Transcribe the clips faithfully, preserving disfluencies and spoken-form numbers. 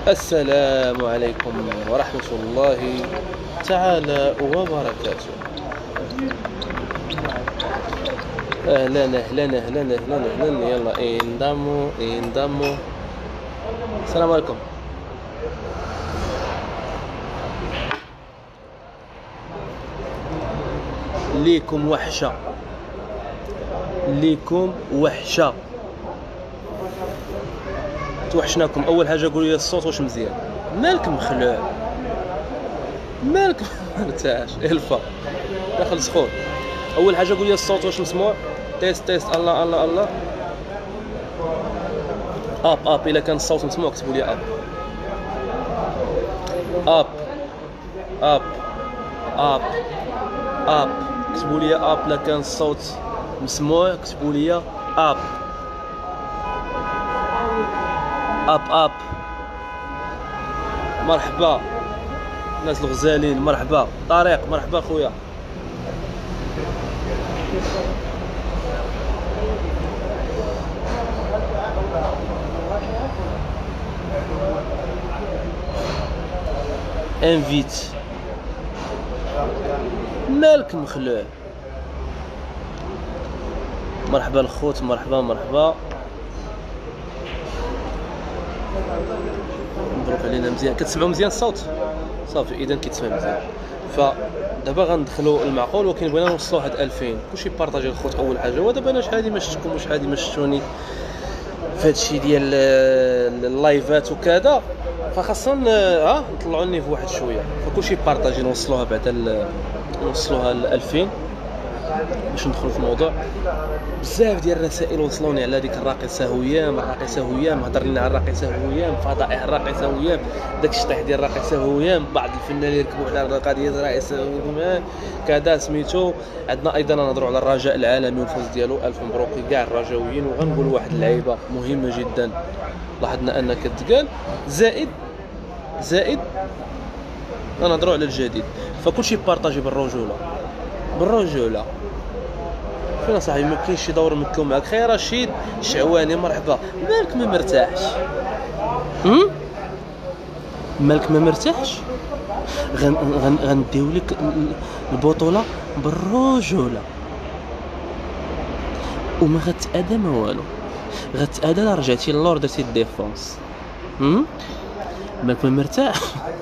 السلام عليكم ورحمة الله تعالى وبركاته. أهلا أهلا أهلا أهلا أهلا، يلا انضموا انضموا. السلام عليكم. ليكم وحشة ليكم وحشة توحشناكم. اول حاجه قولوا لي الصوت واش مزيان. مالك مخلوع مالك مرتاحش الفا داخل سخون. اول حاجه قول لي الصوت واش مسموع. تيست تيست. الله الله الله. اب اب الا كان الصوت مسموع كتبوا لي اب اب اب اب اب كتبوا لي اب. الا كان الصوت مسموع كتبوا لي اب اب اب. مرحبا الناس الغزالين، مرحبا طارق، مرحبا خويا. انفيت. مالك مخلوع. مرحبا الخوت، مرحبا مرحبا. مبروك علينا. مزيان كتسمعوا مزيان الصوت؟ صافي اذا كيتسمع مزيان. فدابا غندخلوا المعقول، ولكن بغينا نوصلوا هاد ألفين. كلشي بارطاجي الخوت اول حاجه. ودابا انا شحال هادي ما شفتكم وشحال هادي ما شفتوني في هادشي ديال اللايفات وكذا، فخاصنا ها نطلعوا النيفو واحد شويه. فكلشي بارطاجي نوصلوها بعدا نوصلوها ل ألفين باش ندخلوا في الموضوع. بزاف ديال الرسائل وصلوني على ديك الراقصه هيام. الراقصه هيام هضر لنا على الراقصه هيام، فضائح الراقصه هيام، داك الشطيح ديال الراقصه هيام. بعض الفنانين يركبوا على القضيه ديال الراقصه هيام كذا سميتو. عندنا ايضا نهضروا على الرجاء العالمي والفوز ديالو. الف مبروك لكاع الرجاويين. وغنقول واحد اللعيبه مهمه جدا لاحظنا انها كتقال. زائد زائد غنهضروا على الجديد. فكلشي بارطاجي بالرجوله بالرجوله. فين صاحبي؟ ما كاينش شي دور نمثلو معاك. خير رشيد شعواني، مرحبا. مالك ما مرتاحش؟ هم مالك ما مرتاحش؟ غن غن غنديو لك البطوله بالرجوله وما غتأذى ما والو. غتأذى الا رجعتي للور درتي الديفونس. هم مالك ما مرتاح؟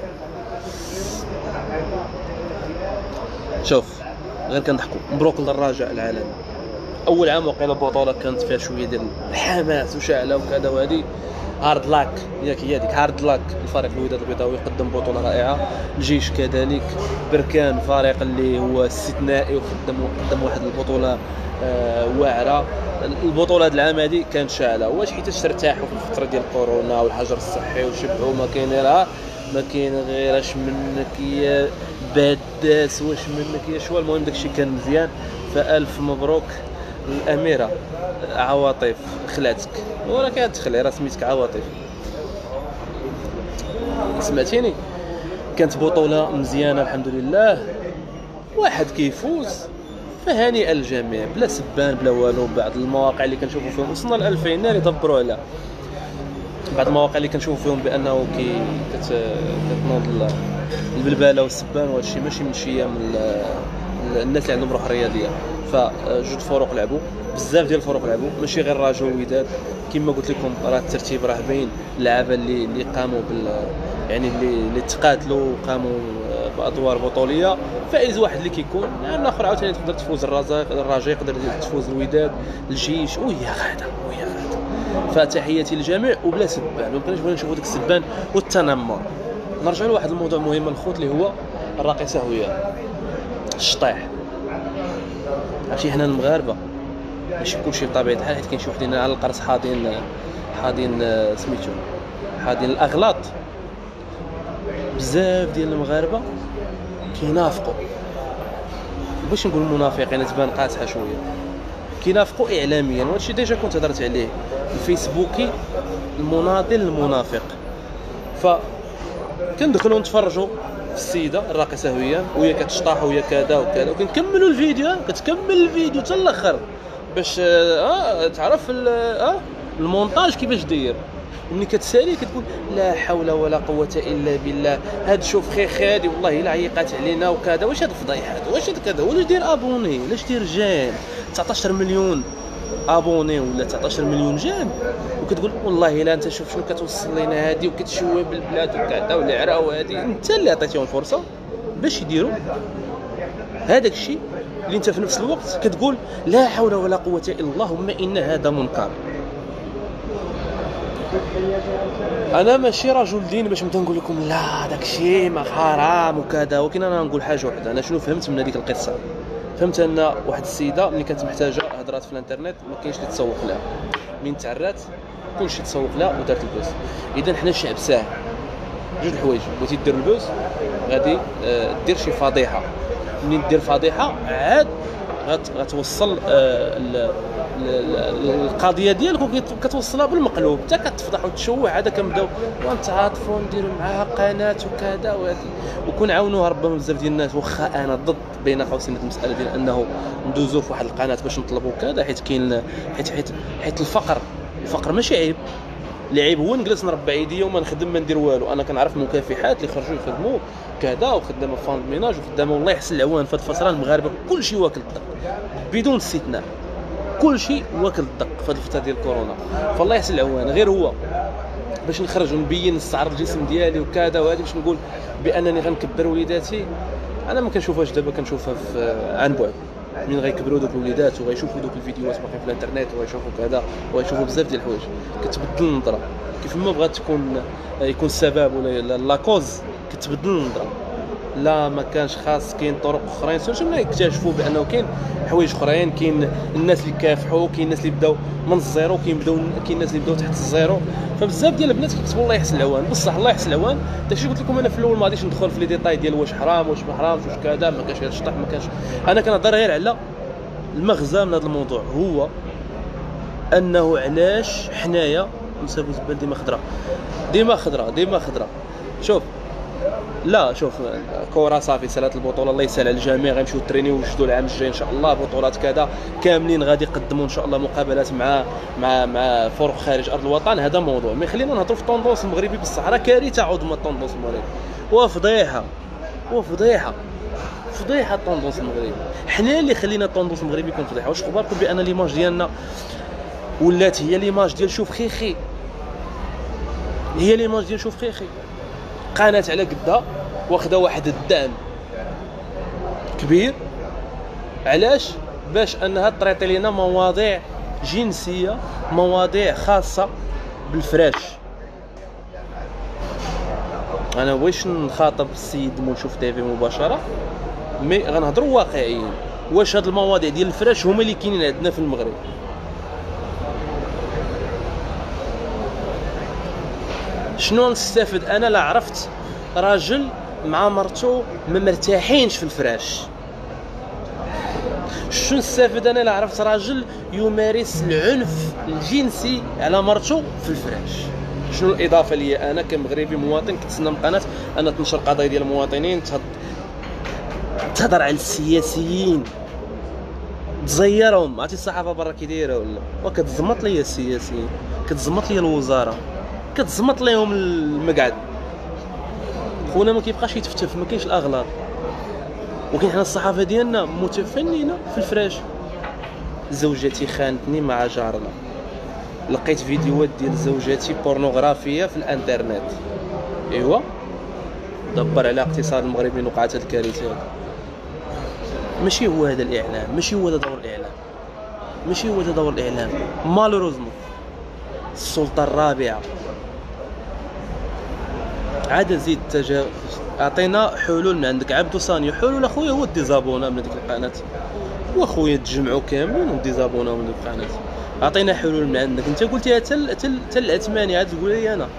شوف غير كنضحكوا. مبروك للرجاء العالمي. اول عام وقيله البطوله كانت فيها شويه ديال الحماس وشعله وكذا، وهذه هارد لاك ياك هي ديك هارد لاك. الفريق الوداد البيضاوي قدم بطوله رائعه. الجيش كذلك. بركان فريق اللي هو استثنائي وقدم قدم واحد البطوله آه واعره. البطوله هذا العام هذه كانت شاعله. واش حيت ترتاحوا في الفتره ديال كورونا والحجر الصحي وشبعوا ما كاين غيرها ما كاين غير اش منك يا باداس واش منك يا شوا. المهم داكشي كان مزيان. فالف مبروك الاميره عواطف خلاتك، ولا كتخلي راه سميتك عواطف. سمعتيني؟ كانت بطوله مزيانه الحمد لله. واحد كيفوز فهنيئا الجميع بلا سبان بلا والو. بعض المواقع اللي كنشوفوا فيهم وصلنا ل ألفين ناري دبروا على بعض المواقع اللي كنشوفوا فيهم بانه كي كتنوض البلباله والسبان، وهذا الشيء ماشي من شيام الناس اللي عندهم روح رياضيه. فجوج فروق لعبوا، بزاف ديال الفروق لعبوا، ماشي غير الرجاء والوداد. كما قلت لكم راه الترتيب راه باين. اللعابه اللي اللي قاموا بال يعني اللي اللي تقاتلوا وقاموا بادوار بطوليه. فائز واحد اللي كيكون لان اخر عاوتاني تقدر تفوز الرجاء الرجاء يقدر تفوز الوداد الجيش ويا غاده ويا غاده. فتحياتي للجميع وبلا سبان. ما بقيناش بغينا نشوفوا داك السبان والتنمر. نرجع لواحد الموضوع مهم الخوت اللي هو الراقصه هي الشطيح. عرفتي حنا المغاربه ماشي كلشي بطبيعه الحال، حيت كاين شي وحدين على القرص حاضين حاضين سميتو حاضين الاغلاط. بزاف ديال المغاربه كينافقوا، باش نقول منافقين تبان قاصحه شويه، كينافقوا اعلاميا. وهادشي ديجا كنت هضرت عليه. الفيسبوكي المناضل المنافق. ف كندخلوا نتفرجوا في السيده الراقصه هيام وهي كتشطاح وهي كذا وكذا، وكنكملوا الفيديو. كتكمل الفيديو حتى الاخر باش اه تعرف اه المونتاج كيفاش داير، ملي كتسالي كتقول لا حول ولا قوه الا بالله، هاد شوف خيخ هادي والله الا عيقات علينا وكذا، واش هاد الفضايح هاد، واش هاد كذا، ولا دير ابوني، علاش دير جيم تسعطاش مليون ابوني ولا تسعطاش مليون جيم، وكتقول والله الا انت شوف شنو كتوصل لينا هادي، وكتشوه بالبلاد وكذا والعرا، وهادي انت اللي عطيتيهم فرصه باش يديروا هذاك الشيء اللي انت في نفس الوقت كتقول لا حول ولا قوه الا الله، اللهم ان هذا منكر. انا ماشي رجل دين باش نبدا نقول لكم لا داك الشيء ما حرام وكذا، ولكن انا نقول حاجه وحده. انا شنو فهمت من هذيك القصه؟ فهمت ان واحد السيده ملي كانت محتاجه هضرات في الانترنت ما كاينش اللي تسوق لها، من تعرات كلشي تسوق لها ودارت البوس. اذا حنا الشعب ساهل جوج الحوايج، بغيتي دير البوس غادي آه دير شي فضيحه، منين دير فضيحه عاد غتوصل آه القضيه ديالك وكتوصلها بالمقلوب، حتى كتفضح وتشوه، عاد كنبداو ونتعاطفوا نديروا معاها قناه وكذا وهذه، وكنعاونوها ربما بزاف ديال الناس. واخا انا ضد بين قوسين المساله ديال انه ندوزو في واحد القناه باش نطلبوا كذا، حيت كاين حيت حيت حيت الفقر الفقر ماشي عيب، العيب هو نجلس نربع ايديا وما نخدم ما ندير والو. انا كنعرف مكافحات اللي خرجوا يخدموا كذا وخدامه فاند ميناج وخدامه والله يحسن العوان في هذه الفتره. المغاربه كلشي واكل الدق بدون استثناء، كلشي واكل الدق في هذه الفتره ديال كورونا، فالله يحسن العوان. غير هو باش نخرج ونبين نستعرض الجسم ديالي وكذا وهذه باش نقول بانني غنكبر وليداتي، انا ما كنشوفهاش دابا، كنشوفها في عن بعد. من غيكبروا دوك الوليدات وغيشوفوا دوك الفيديوهات باقي في الانترنت وغيشوفوا كذا وغيشوفوا بزاف ديال الحوايج، كتبدل النظره كيف ما بغات تكون يكون السبب ولا لا كوز، كتبدل النظره. لا ما كانش خاص، كاين طرق اخرين سيرتو ملي يكتشفوا بانه كاين حوايج اخرين، كاين الناس اللي كافحوا، كاين الناس اللي بداو من الزيرو، كاين بداو كاين الناس اللي بداو تحت الزيرو، فبزاف ديال البنات كيكتبوا الله يحسن العوان. بصح الله يحسن العوان داكشي قلت لكم انا في الاول، ما غاديش ندخل في لي ديتاي ديال واش حرام واش ما حرامش واش كذا ما كانش الشطح ما كانش، انا كنهضر غير على المغزى من هذا الموضوع، هو انه علاش حنايا نسابو زبال ديما خضراء ديما خضراء ديما خضراء. شوف لا شوف كره صافي سالات البطوله، الله يسهل على الجميع، غيمشيو ترينيو ويجدوا العام الجاي ان شاء الله بطولات كذا كاملين، غادي يقدموا ان شاء الله مقابلات مع مع مع فرق خارج ارض الوطن. هذا موضوع، مي خلينا نهضروا في الطوندونس المغربي بالصح، راه كارثه عظمى الطوندونس المغربي، وفضيحه وفضيحه فضيحه الطوندونس المغربي. حنا اللي خلينا الطوندونس المغربي يكون فضيحه. واش خباركم بان ليماج ديالنا ولات هي ليماج ديال شوف خيخي، هي ليماج ديال شوف خيخي، قناه على قدها واخده واحد الدعم كبير، علاش؟ باش انها تريطي لينا مواضيع جنسيه، مواضيع خاصه بالفراش. انا واش نخاطب السيد منشوف تيفي مباشره، مي غنهضروا واقعيين. واش هاد المواضيع ديال الفراش هما اللي كاينين عندنا في المغرب؟ شنو نستافد انا لا عرفت راجل مع مرته ما مرتاحينش في الفراش؟ شنو نستافد انا لا عرفت راجل يمارس العنف الجنسي على مرته في الفراش؟ شنو الاضافه لي انا كمغربي مواطن كتسنى من قناه ان تنشر قضايا ديال المواطنين، تهضر على السياسيين، تزيرهم؟ عرفتي الصحافه برا كي دايره ولا؟ وكتزمط ليا السياسيين، كتزمط ليا الوزاره، كتزمط ليهم المقعد. خونا ما كيبقاش يتفتف، ما كاينش الاغلاط، ولكن حنا الصحافه ديالنا متفننه في الفراش. زوجتي خانتني مع جارنا، لقيت فيديوهات ديال زوجتي بورنوغرافيه في الانترنت. ايوا دبر على اقتصاد المغربي وقعت هذه الكارثه هذه. ماشي هو هذا الاعلام، ماشي هو هذا دور الاعلام، ماشي هو هذا دور الاعلام. مالوروزمون السلطه الرابعه عاد زيد تجاوز، اعطينا حلول من عندك. عبدو صاني حلول اخويا هو ديزابونا من ديك القناه، واخويا تجمعوا كاملين وديزابونا من ديك القناه. اعطينا حلول من عندك، انت قلتيها حتى حتى العثماني، عاد تقول لي انا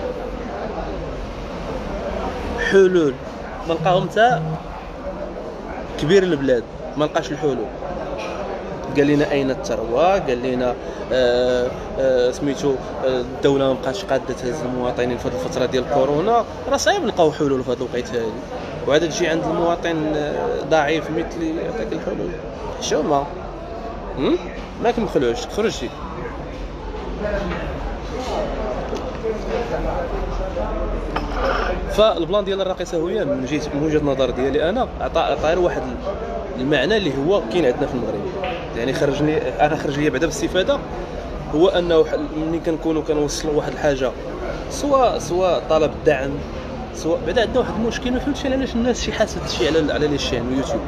حلول ما لقاهم حتى كبير البلاد، ما لقاش الحلول. قال لنا اين الثروه، قال لنا آه آه سميتو آه الدوله ما بقاتش قاده تهز المواطنين في هذه الفتره ديال كورونا. راه صعيب نلقاو حلول في هذه الوقيته هذه، وعاد تجي عند المواطن ضعيف مثلي يعطيك الحلول. حشومه ماك مخلوش تخرجي. فالبلان ديال الراقصه هويه من جهه من وجهه النظر ديالي انا عطى عطى واحد المعنى اللي هو كاين عندنا في المغرب. يعني خرجني انا خرج لي بعدا باستفاده، هو انه ملي كنكونوا كنوصلوا واحد الحاجه سواء سواء طلب الدعم، سواء بعدا عندنا واحد المشكل ما فهمتش علاش الناس شي حاسه شي على على لي شين يوتيوب.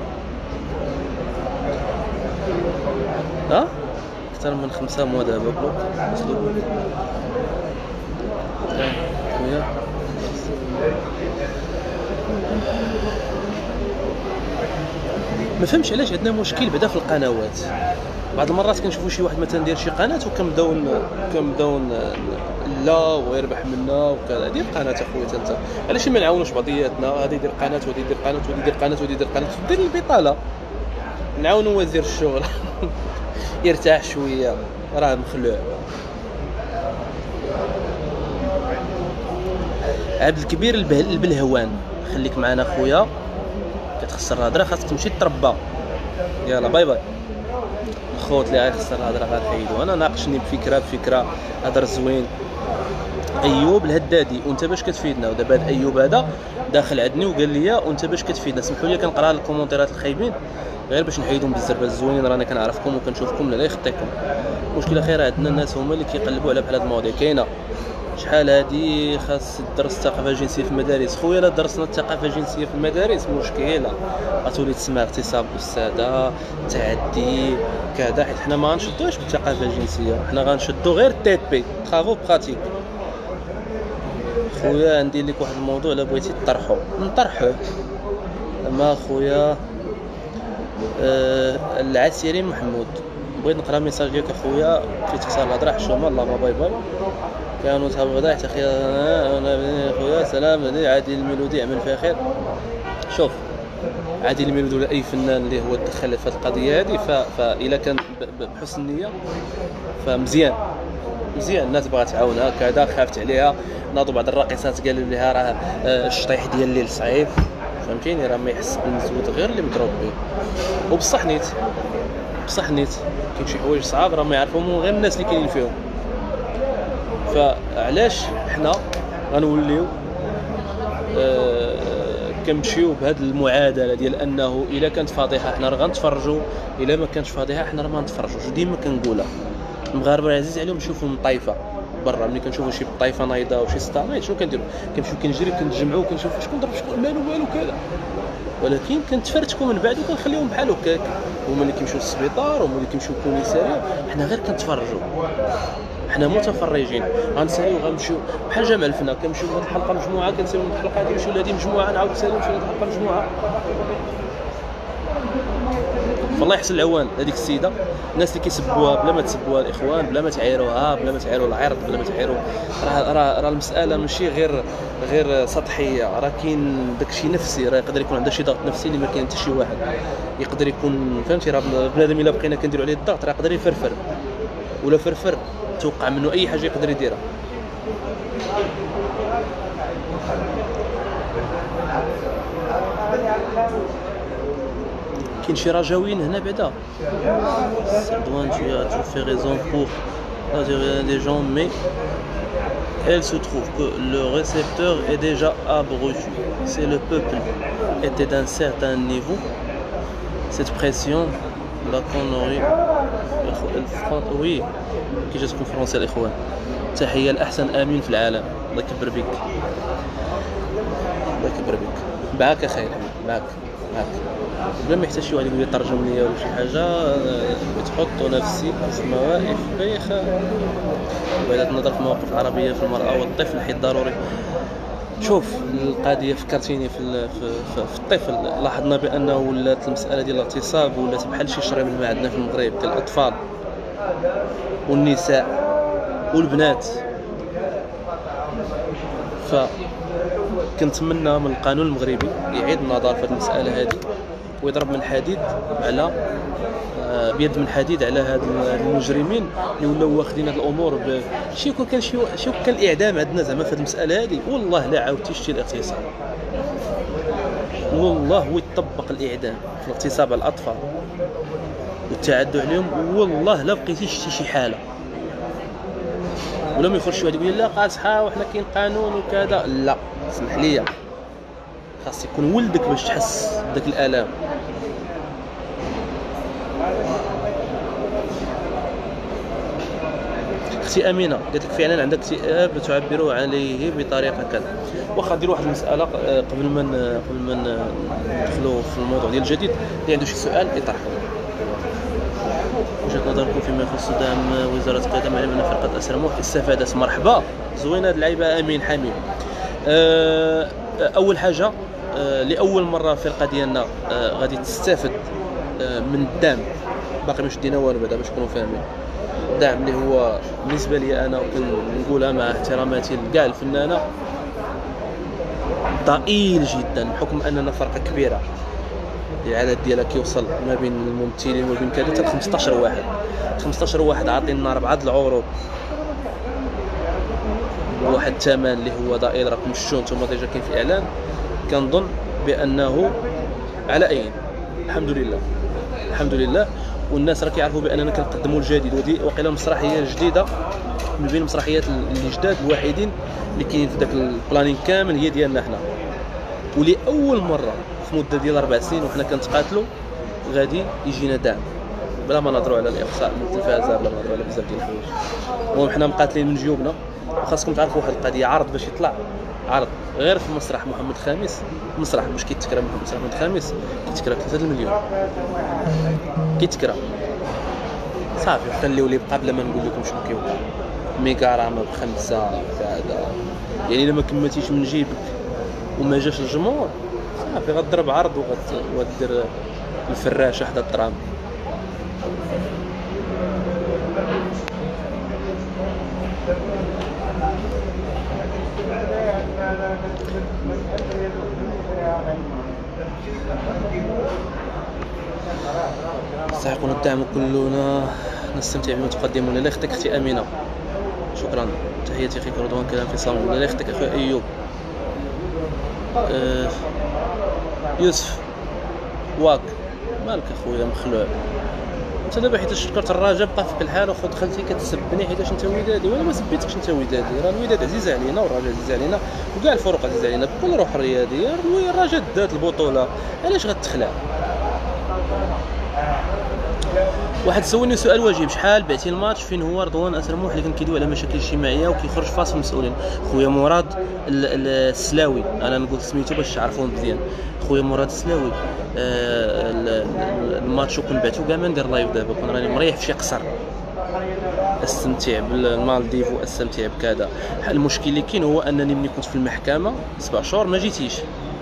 ها اكثر من خمسة مو دابا بلوك وصلوا خويا. ما فهمتش علاش عندنا مشكل بعدا في القنوات. بعض المرات كنشوفوا شي واحد مثلا داير شي قناه وكنبداو كنبداو لا ويربح منا وكذا. دير قناه اخويا انت، علاش ما نعاونوش بعضياتنا؟ هذه يدير قناه وهذه يدير قناه وهذه يدير قناه وهذه يدير قناه، دير البطاله نعاونو هو يدير الشغل يرتاح شويه راه مخلوع. عبد الكبير البلهوان خليك معنا خويا، كتخسر الهضره خاصك تمشي تربى. يلا باي باي. الخوت اللي غيخسر الهضره غنحيدو. انا ناقشني بفكره بفكره هضر زوين. ايوب الهدادي وانت باش كتفيدنا؟ ودابا هاد ايوب هذا داخل عندني وقال لي وانت باش كتفيدنا؟ سمحوا لي كنقرا الكومونتيرات الخايبين غير باش نحيدهم بالزربه الزوينين، راني كنعرفكم وكنشوفكم لا يخطيكم. المشكله خير عندنا الناس هما اللي كيقلبوا على بحال هاد المواضيع. كاينه شحال هادي خاص تدرس الثقافه الجنسيه في المدارس. خويا لا درسنا الثقافه الجنسيه في المدارس مشكله غتولي تسمى اغتصاب الساده، تعدي كذا، حيت حنا ما غنشدوش بالثقافه الجنسيه، حنا غنشدو غير تيت بي طرافو براتيك. خويا عندي لك واحد الموضوع الا بغيتي تطرحو نطرحوه. اما خويا أه العسيري محمود بغيت نقرا ميساج ديالك اخويا في تخسر الهضره حشومه. اللهم باي باي. كانوا صحاب غدا حتى انا خويا سلام عليك. عادل الميلودي عمل فيها خير. شوف عادل الميلودي ولا اي فنان اللي هو دخل في هذه القضيه هذه فاذا كان بحسن النيه فمزيان مزيان. الناس بغات تعاونها كذا، خافت عليها. ناضوا بعض الراقصات قالوا لها راه الشطيح ديال الليل صعيب، فهمتيني؟ راه ما يحس بالمزود غير اللي مضروب به. وبصح نيت بصح نيت كاين شي حوايج صعاب راه ما يعرفوهم غير الناس اللي كاينين فيهم. فعلاش حنا غنوليو آه كنمشيو بهذه المعادله ديال انه الا كانت فضيحه حنا راه غنتفرجوا، الا ما كانتش فضيحه حنا راه ما نتفرجوش. ديما كنقولها المغاربه عزيز عليهم يشوفوا مطايفه برا. ملي كنشوفوا شي طايفه نايضه وشي ستار شنو كنديروا؟ كنمشيو كنجري كنتجمعوا كنشوفوا شكون ضرب شكون مالو والو كذا، ولكن كنتفرتكوا من بعد وكنخليهم بحال هكاك. هما اللي كيمشيو للسبيطار هما اللي كيمشيو للكوميساريه، حنا غير كنتفرجوا، حنا متفرجين. غنساليو غنمشيو بحال جامع الفنا، كنمشيو لهاد الحلقه مجموعه كنساليو من الحلقه هادي نمشيو لهادي مجموعه نعاود نساليو نمشيو لهاد الحلقه مجموعه. والله يحسن العوان هذيك السيده، الناس اللي كيسبوها بلا ما تسبوها الاخوان، بلا ما تعايروها، بلا ما تعايروا العرض، بلا ما تعايروا، راه راه راه المساله ماشي غير غير سطحيه، راه كاين داكشي نفسي، راه يقدر يكون عنده شي ضغط نفسي اللي ما كاين حتى شي واحد يقدر يكون فهمتي. راه بنادم الا بقينا كنديروا عليه الضغط راه يقدر يفرفر، ولا فرفر توقع منه اي حاجه يقدر يديرها. كاين شي رجاويين هنا بعدا. Sardouane, tu as tout fait raison pour la théorie des gens, mais elle se trouve que le récepteur est déjà abruti. Si le peuple était d'un certain niveau, cette pression la qu'on aurait. Oui, كي جاتكم فرنسا الاخوان. تحيه لاحسن امين في العالم، الله يكبر بك، الله يكبر بك. معاك اخي معاك معاك بلا ما يحتاج شي واحد يقول لي ترجم لي ولا شي حاجه. تحط نفسي في مواقف بايخه، وإذا تنظر في مواقف العربيه في المراه والطفل حيت ضروري. شوف القضيه فكرتيني في في, في الطفل. لاحظنا بانه ولات المساله ديال الاغتصاب ولات بحال شي شرب الماء عندنا في المغرب ديال الاطفال والنساء والبنات. فكنتمنى من القانون المغربي يعيد النظر في هذه المساله هذه ويضرب من حديد على بيد من حديد على هاد المجرمين اللي ولاو واخدين هاد الامور ب... شي كون كان شي شي كان الاعدام عندنا زعما في هاد المساله هذه. والله لا عاودتي شتي الاغتصاب، والله ويطبق الاعدام في الاغتصاب على الاطفال والتعدي عليهم. والله لا بقيتي شتي شي حاله ولا ما يخرج شي واحد يقول لي لا قاصحه وحنا كاين قانون وكذا. لا اسمح لي، خاص يكون ولدك باش تحس بداك الالام. اختي امينه قالت لك فعلا عندك اكتئاب تعبر عليه بطريقه كذا. واخا نديروا واحد المساله قبل ما قبل ما ندخلوا في الموضوع ديال الجديد، اللي عنده شي سؤال يطرحه. وجهه نظركم فيما يخص دعم وزاره القيادة؟ معلم ان فرقه اسرموح استفادت. مرحبا، زوينه هاد اللعيبه. امين حميم. اول حاجه، لاول مره الفرقه ديالنا غادي تستافد من الدعم. باقي ما شدينا والو بعدا باش نكونوا فاهمين. الدعم اللي هو بالنسبه لي انا وكنقولها مع احتراماتي لكاع الفنانه ضئيل جدا، بحكم اننا فرقه كبيره. العدد ديالها كيوصل ما بين الممثلين وما بين كذا حتى خمسطاش واحد. خمسطاش واحد عاطينا اربعه د العروض بواحد الثمن اللي هو ضئيل. راكم شفتوا نتوما ديجا كاين في الاعلان. كنظن بانه على اين الحمد لله الحمد لله. والناس راه كيعرفوا باننا كنقدموا الجديد، ودي وقيله المسرحيه الجديده من بين المسرحيات اللي جداد الوحيدين اللي كاينين في داك البلانين كامل هي ديالنا حنا. ولاول مره في مده ديال اربع سنين وحنا كنتقاتلوا غادي يجينا دعم، بلا ما نهضروا على الاقصاء من التلفازه، بلا ما نهضروا على بزاف ديال الحوايج. المهم حنا مقاتلين من جيوبنا. وخاصكم تعرفوا واحد القضيه، عرض باش يطلع عرض غير في مسرح محمد الخامس، مسرح باش كيتكرا محمد الخامس كيتكرا ثلاثة المليون كيتكرا صافي. خليو لي بقى بلا ما نقول لكم شنو كيوقع. ميغا راه بخمسه كذا، يعني الا ما كملتيش من جيبك وما جاش الجمهور صافي غتضرب عرض وغدير الفراشه حدا الطرام. يستحقون الدعم كلنا نستمتع بما تقدمون. لا يخطيك اختي امينه، شكرا. تحياتي اخيك رضوان، كلام في صامت. لا يخطيك اخويا ايوب. أه يوسف واك مالك اخويا مخلوع انت دابا حيت شكرت الراجا بقى فيك الحال وخذ دخلتي كتسبني حيت انت ودادي. وانا ما سبيتكش انت ودادي، راه الوداد عزيز علينا والراجا عزيز علينا وكاع الفروق عزيز علينا بكل روح رياضيه. الراجا دات البطوله علاش غتخلع؟ واحد سولني سؤال واجب، شحال بعتي الماتش؟ فين هو رضوان اسرموح اللي كان كيدوي على مشاكل اجتماعيه وكيخرج فاصل المسؤولين؟ خويا مراد السلاوي، انا نقول سميتو باش تعرفوه مزيان. خويا مراد السلاوي. آه الماتش كون بعتو كاع ما ندير لايف دابا، كون راني مريح في شي قصر استمتع بالمالديف واستمتع بكذا. المشكل اللي كاين هو انني ملي كنت في المحكمه سبع شهور ما جيتيش.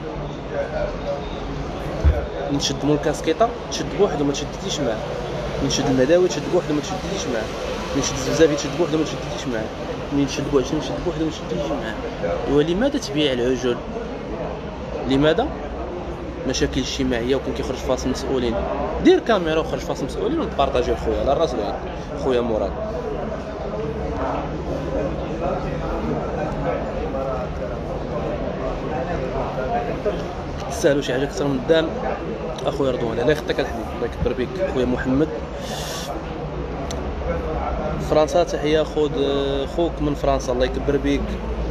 نشد مول الكاسكيطه تشد بوحدو ما تشديتيش معاه، نشد المداوي تشد بوحدو ما تشديتيش معاه، نشد الزبزابي تشد بوحدو ما تشديتيش معاه، ملي نشد بوحدو نشد بوحدو ما تشديتيش معاه. ولماذا تبيع العجل؟ لماذا؟ مشاكل اجتماعيه وكان كيخرج فاصل مسؤولين. دير كاميرا وخرج فاصل مسؤولين ونبارطاجي خويا على الراس والعين. خويا مراد تستاهلوا شي حاجه اكثر من الدعم اخويا رضوان. الله يخطيك الحبيب، الله يكبر بك. خويا محمد فرنسا، تحيه خود خوك من فرنسا، الله يكبر بك.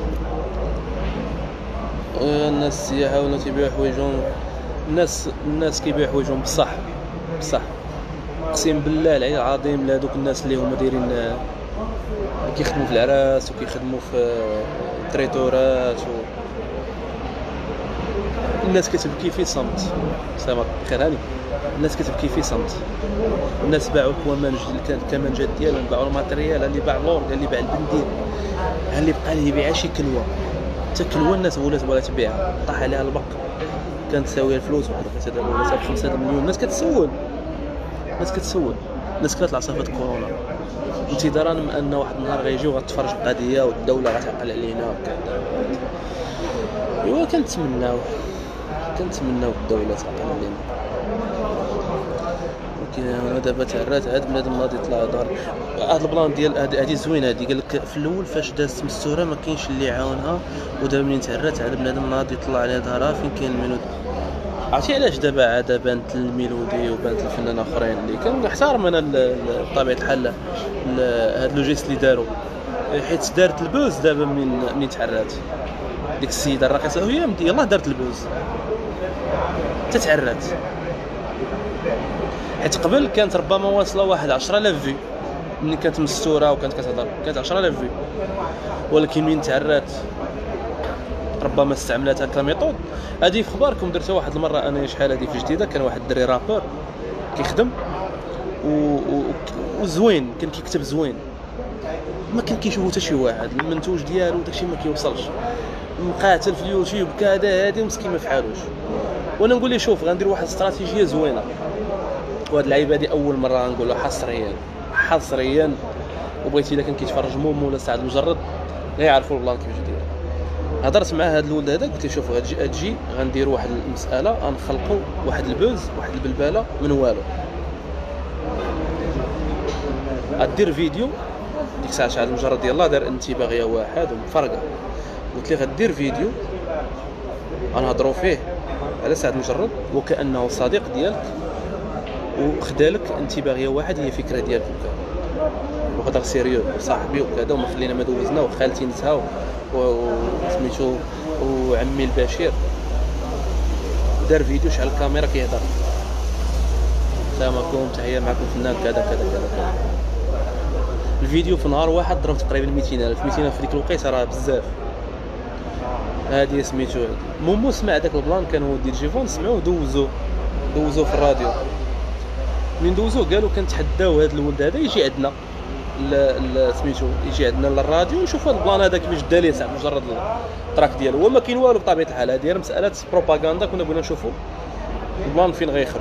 الناس السياحه ولا تيبيعوا حوايجهم، الناس الناس كيبيعوا حوايجهم بصح بصح اقسم بالله العلي العظيم. لهذوك الناس اللي هما دايرين كيخدموا في العراس وكيخدموا في التريتورات و... الناس كتبكي في صمت. سلامات بخير هاني. الناس كتبكي في صمت. الناس باعوا الكمان الكمانجات ديالهم، باعوا الماتريال، اللي باع لور، اللي باع البنديل، اللي بقى ليه يبيع شي كلوه. حتى كلوه الناس ولات ولا تبيعها، طاح عليها البق كانت تساوي الفلوس وحده دابا ولات ب خمسة مليون. الناس كتسول الناس كتسول الناس كانت العصافه كورونا انتظارا من ان واحد النهار غيجي وغتفرج القضيه والدوله غتعقل علينا وكذا. ايوا كنتمناو كنتمناو الدوله تعقل علينا. ولكن انا دابا تعرات عاد بنادم غادي يطلع يدار. هاد البلان ديال هادي زوينه هادي، قال لك في الاول فاش دازت مستوره ما كاينش اللي يعاونها، ودابا منين تعرات عاد بنادم غادي يطلع على دارها فين كاين الميلودي. عرفتي علاش دابا عاد بانت الميلودي وبانت الفنانين اخرين اللي كنحترم انا بطبيعه الحال هاد لو جيست اللي داروا، حيت دارت البوز دابا من منين تعرات ديك السيده الراقصه هي يلاه دارت البوز تتعرات. حيت قبل كانت ربما واصله واحد عشرة آلاف في ملي كانت مستوره وكانت كتهضر كانت عشرة آلاف في، ولكن من تعرات ربما استعملت هكا ميثود. هذه في خباركم درتها واحد المره انا شحال هذه في جديده، كان واحد الدري رابور كيخدم و... و... وزوين كان كيكتب زوين، ما كان كيشوفو حتى شي واحد المنتوج ديالو داكشي ما كيوصلش، مقاتل في اليوتيوب كذا هادي مسكين ما فحالوش. وانا نقول ليه شوف غندير واحد الاستراتيجيه زوينه، وهاد اللعيبه هادي اول مره غنقولها حصريا حصريا، وبغيتي الا كان كيتفرج مومو ولا سعد المجرد غيعرفوا البلان كيفاش داير. هضرت مع هاد الولد هذا قلت له شوف غتجي غتجي غنديروا واحد المساله غنخلقوا واحد البوز واحد البلباله من والو، غدير فيديو ديك الساعه شحال مجرد يلاه دار انت باغيه واحد ومفرقه، قلت ليه غدير فيديو غنهضروا فيه على سعد مجرد وكانه صديق ديالك وخدالك انت باغيه واحد هي فكره ديالك وكذا، وهضر سيريو وصاحبي وكذا وما خلينا ما دوزنا وخالتي نتها وسميتو وعمي البشير، دار فيديو شعل الكاميرا كيهضر السلام عليكم تحيه معكم فنان كذا كذا كذا كذا. الفيديو في نهار واحد ضرب تقريبا مئتين ألف مئتين ألف في ديك الوقيته راه بزاف. هادي سميتو مومو سمع داك البلان كان هو دي جيفون سمعوه دوزو دوزو في الراديو. من دوزو قالوا كنتحداو هذا الولد هذا يجي عندنا سميتو يجي عندنا للراديو ونشوف هذا البلان هذا كيفاش دار ليه ساعه مجرد التراك ديالو، هو ما كاين والو بطبيعه الحال. هذه غير مساله بروباغندا، كنا بغينا نشوفوا البلان فين غيخرج.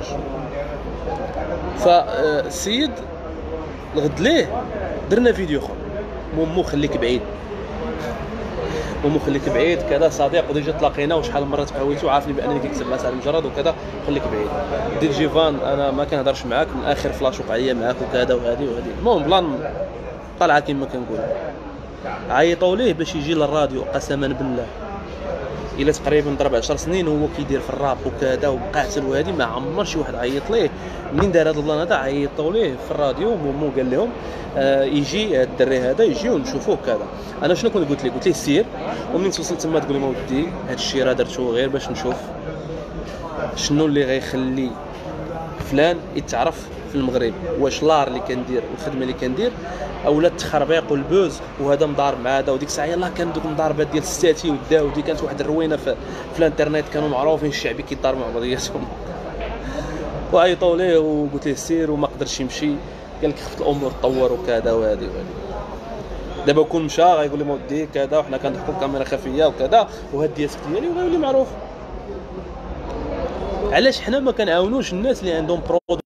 فالسيد الغد ليه درنا فيديو اخر مومو خليك بعيد مومو خليك بعيد كذا صديق وديجا تلاقينا وشحال من مره تحاولتو عارفني بانني كنكتب مع سعد المجرد وكذا خليك بعيد دير جيفان انا ما كنهضرش معاك من اخر فلاش وقع ليا معاك وكذا وهذه وهذه. المهم بلان طلعه كما كنقول. عيطوا ليه باش يجي للراديو قسما بالله الى تقريبا ضرب عشر سنين هو كيدير في الراب وكذا ومقاتل وهذه ما عمر شي واحد عيط ليه. منين دار هذا البلان هذا عيطوا ليه في الراديو مومو قال لهم آه يجي الدري هذا يجي ونشوفوه كذا. انا شنو كنت قلت ليه قلت ليه سير ومنين توصلت تما تقول لي ما ودي هذا الشيء راه درتو غير باش نشوف شنو اللي غيخلي فلان يتعرف في المغرب، واش لار اللي كندير والخدمه اللي كندير اولا التخربيق والبوز وهذا مضارب مع هذا. وديك الساعه يلاه كان دوك المضاربات ديال ستاتي والداودي كانت واحد الروينه في, في الانترنت كانوا معروفين الشعبي كيضاربوا مع بعضياتهم. وعيطوا ليه وقلت له سير وما قدرش يمشي قال لك خفت الامور تطور وكذا وهذه وهذه. دابا كون مشى غايقول لي ما ودي كذا وحنا كنضحكوا الكاميرا خفيه وكذا وهاد ديالك ديالي وغيولي معروف. علاش حنا ما كنعاونوش الناس اللي عندهم برودوي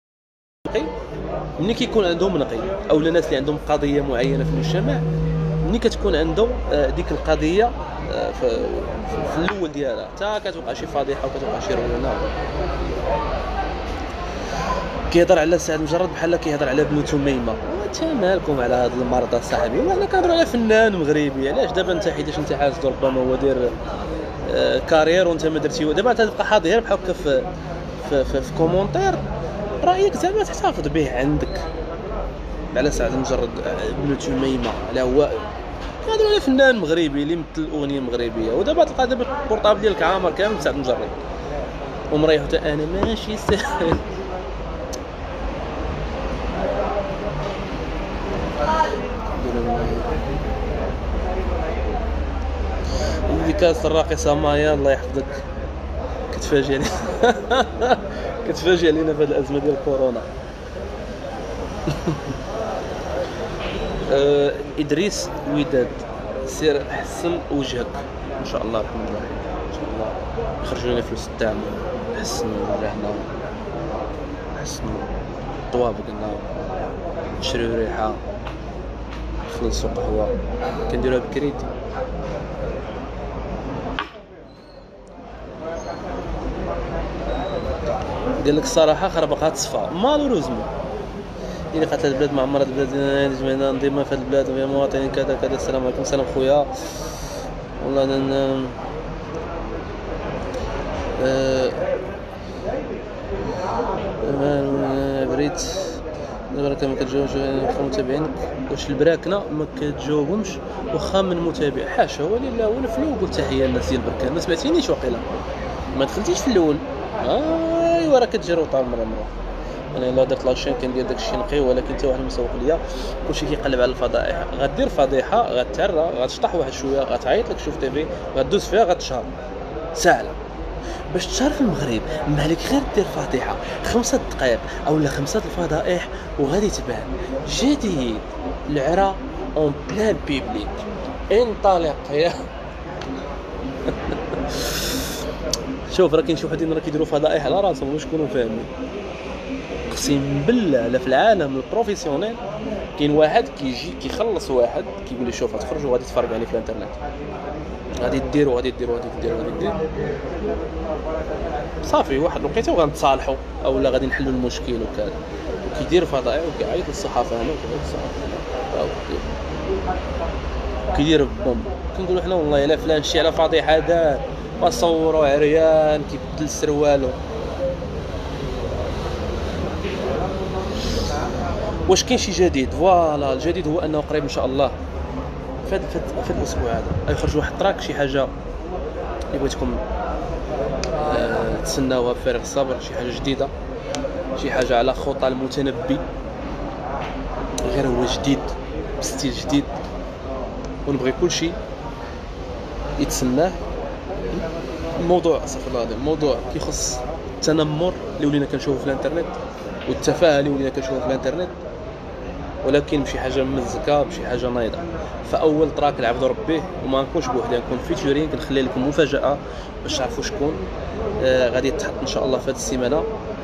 ملي كيكون عندهم نقي او الناس اللي عندهم قضيه معينه في المجتمع ملي كتكون عنده ديك القضيه في, في الاول ديالها حتى كتوقع شي فضيحه وكتوقع شي رونه. كيهضر على سعد مجرد بحال كيهضر على بنوتو ميمه. انت مالكم على هذا المرضى صاحبي؟ وانا كنهضروا على فنان مغربي. علاش دابا انت حيتاش انت حاسس ربما هو داير كارير وانت ما درتي دابا تبقى حاضر بحال هكا في في, في, في كومونتير رايك زعما تحتفظ به عندك على سعد مجرد بنوتو ميمه على هو كنهضروا على فنان مغربي اللي مثل اغنيه مغربيه. ودابا تلقى دابا البورطابل ديالك عامر كامل سعد مجرد ومريح حتى انا ماشي ساهل. ديكاس الراقصه مايا الله يحفظك كتفاجئ لي كتفاجئ لينا في هذه الازمه ديال كورونا. أه ادريس وداد سير حسن وجهك ان شاء الله الحمد لله ان شاء الله يخرجوا لنا فلوس الدعم نحسنوا ريحنا نحسنوا الطوابق لنا نشريو ريحه نخلصوا قهوه كنديروها بكريدي. قال لك الصراحه خربقها تصفى مالوريزمون اللي قالت البلاد ما عمرها البلاد ديالنا ديما في البلاد ويا مواطنين كذا كذا. السلام عليكم. سلام خويا والله انا أه... بريت دابا راك ما كتجاوبش واخا متابعينك، واش البراكنه ما كتجاوبهمش واخا من متابع؟ حاشا هو لا هو في الاول قلت تحيه للناس ديال بركان، ما سمعتينيش واقيلا، ما دخلتيش في الاول. ايوا راه كتجي روطه مره مره. انا الا درت لاشين كندير داكشي نقي، ولكن حتى واحد مسوق ليا كلشي كيقلب على الفضائح. غدير فضيحه غتعرى، غتشطح واحد شويه، غتعيط لك شوف تيفي، غدوز فيها غتشهر ساهله. باش تشهر في المغرب ما عليك غير دير فضيحه خمسة دقائق اولا خمسة الفضائح وغادي تبان. جديد العرا اون بلان بيبليك، انطلق يا شوف راه كاين شي وحدين راه كيديروا فضائح على راسهم واش كونوا فاهمين. اقسم بالله لا في العالم البروفيسيونيل كاين واحد كيجي كيخلص واحد كيقول لي شوف غتخرج وغادي تفرج عليه في الانترنت، غادي ديروا غادي ديروا غادي ديروا غادي ديروا صافي واحد الوقيته وغنتصالحوا اولا غادي نحلوا المشكل وكذا. وكيدير فضائح وكيعيط للصحافه هنا وكيعيط للصحافه كيدير بوم. كنقولوا حنا والله الا فلان شي على فضيحه دار وصوروا عريان كيبدل سروالو. واش كاين شي جديد؟ فوالا الجديد هو انه قريب ان شاء الله في هذا في الاسبوع هذا غيخرج واحد التراك، شي حاجه اللي بغيتكم أه تسناوها بفارغ الصبر، شي حاجه جديده، شي حاجه على خطى المتنبي، غير هو جديد بستيل جديد، ونبغي كل شيء يتسناه. الموضوع استغفر الله العظيم، موضوع كيخص التنمر اللي ولينا كنشوفو في الانترنت والتفاهه اللي ولينا كنشوفو في الانترنت، ولكن بشي حاجه ممزكه بشي حاجه نايضه. فاول تراك العبد ربيه وما نكونش بوحدي، نكون فيتشورين، كنخلي لكم مفاجاه باش تعرفوا شكون. آه غادي يتحط ان شاء الله في هذه السيمانه.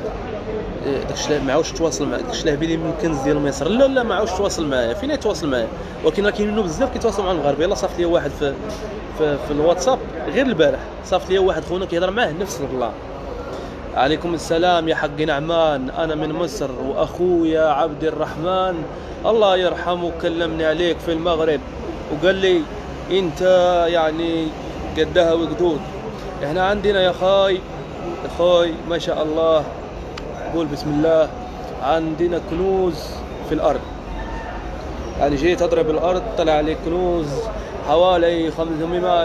آه داكشي ما عاودش تواصل مع داكشي اللي من كنز ديال مصر، لا لا ما عاودش تواصل معايا، فين يتواصل معايا؟ ولكن راه كاين منه بزاف كيتواصل مع المغاربه. يلاه صافت لي واحد في في, في الواتساب غير البارح، صافت لي واحد خونا كيهضر معاه نفس البلان. عليكم السلام يا حق نعمان، انا من مصر واخويا عبد الرحمن الله يرحمه كلمني عليك في المغرب وقال لي انت يعني قدها وقدود. احنا عندنا يا خاي يا خاي ما شاء الله قول بسم الله، عندنا كنوز في الارض. يعني جيت اضرب الارض طلع علي كنوز حوالي خمسمائة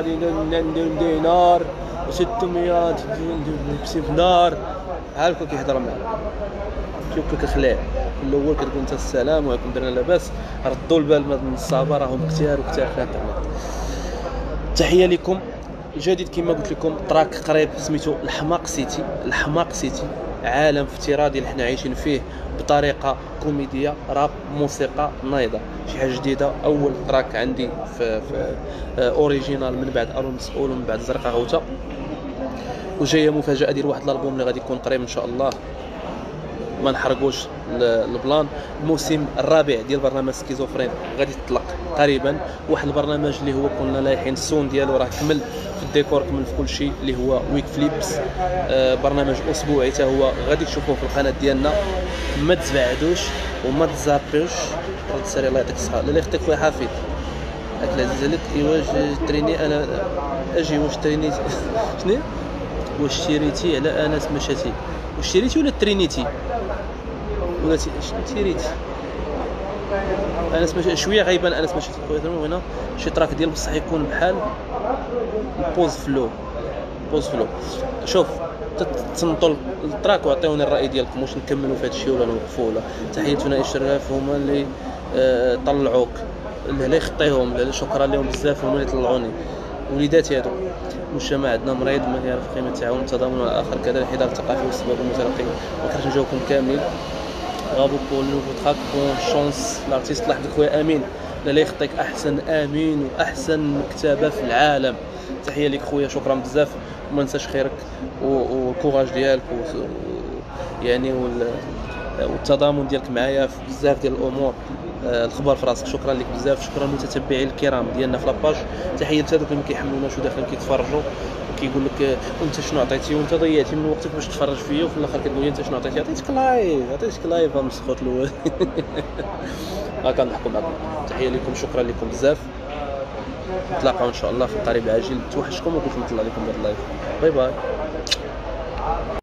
دينار وستمائة دينار. عارف كي يهضر معاه شوف كيف كخلع الاول كتقول انت السلام وعليكم درنا لاباس، ردوا البال من الصحابه راهم كثار وكثار في الانترنت. تحيه لكم. جديد كما قلت لكم تراك قريب سميتو الحماق سيتي. الحماق سيتي عالم افتراضي اللي حنا عايشين فيه بطريقه كوميديه، راب، موسيقى نايضه، شي حاجه جديده. اول تراك عندي في, في اوريجينال من بعد ارون مسؤول ومن بعد زرقاء غوته، وجايه مفاجاه ديال واحد الالبوم اللي غادي يكون قريب ان شاء الله، ما نحرقوش البلان. الموسم الرابع ديال برنامج سكيزوفرين غادي يطلق قريبا، واحد البرنامج اللي هو كنا لايحين السون ديالو راه كمل في الديكور كمل في كل شيء، اللي هو ويك فليبس. آه برنامج اسبوعي حتى هو غادي تشوفوه في القناه ديالنا. ما تزبعدوش وما تزابيوش. رد سري الله يعطيك الصحه. لا اختك خويا حفيظ اكل عزيز عليك. ايواش تريني انا اجي واش تريني شنو واش شريتي على انس مشاتي؟ واش شريتي ولا ترينيتي ولا تيريتي؟ انس مشى شويه غايبان. انس مشى هنا شي تراك ديال بصح يكون بحال البوز فلو بوز فلو. شوف تصنتوا التراك وعطيوني الراي ديالكم، واش نكملوا في هذا الشيء ولا نوقفوا ولا. تحياتنا الشراف هما اللي آه طلعوك، اللي يخطيهم، اللي شكرا لهم بزاف، هما اللي طلعوني. وليداتي هادو المجتمع عندنا مريض ما يعرف قيمه التعاون والتضامن مع الاخر، كذا الانحدار الثقافي والسبب المتلقي. ما كنتش نجاوبكم كاملين. غابو بول نوفو تراك بون شونس لارتيست. الله يحفظك خويا امين، لا يخطيك احسن امين واحسن مكتبه في العالم. تحيه لك خويا، شكرا بزاف، وما ننساش خيرك والكوراج ديالك و... يعني وال... والتضامن ديالك معايا في بزاف ديال الامور. آه الخبر في راسك. شكرا لك بزاف. شكرا للمتتبعين الكرام ديالنا في لاباج. تحيه لهذوك اللي ما كيحملوناش وداخلين كيتفرجوا وكيقول لك انت شنو عطيتي وانت ضيعتي من وقتك باش تتفرج فيا، وفي الاخر كتقول لي انت شنو عطيتي؟ عطيتك لايف عطيتك لايف مسخوط الاول. ها كنضحكوا معكم. تحيه لكم، شكرا لكم بزاف. نتلاقاو ان شاء الله في القريب العاجل. توحشكم وكنت نطلع لكم بهذا اللايف. باي باي.